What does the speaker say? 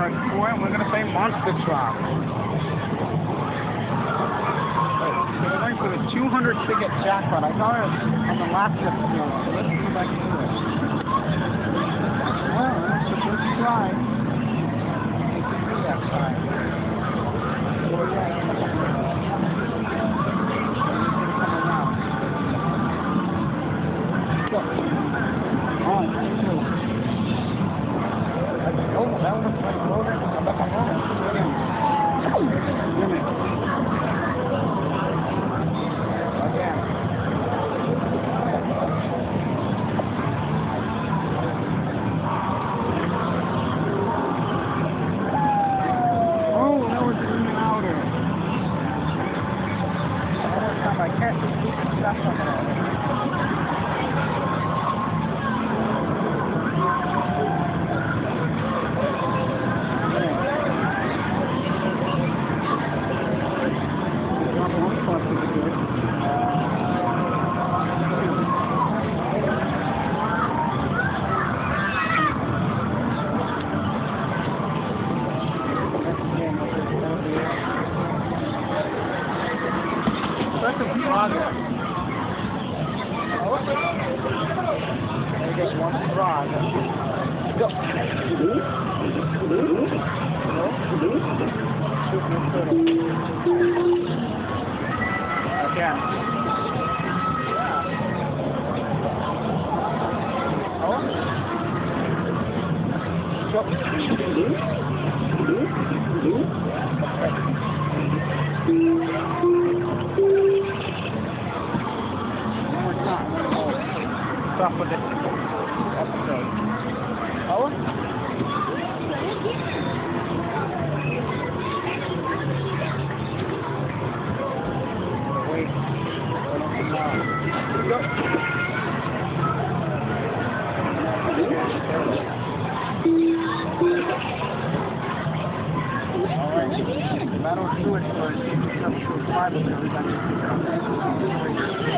like before, and we're going to say monster truck. So we're going for the 200 ticket jackpot. I got it on the last episode, so let's go back to it. Well, that's the first try. You can do that try. Oh, that one was like loaded. I'm back on roll. Give me. Again. Oh, that was even louder. One more time, I can't just keep the stuff on there. That's a frog. I get one frog. Go. Again. Oh. Stop with this episode. Oh? Wait. Go. Alright. That'll do it for a 5 minutes.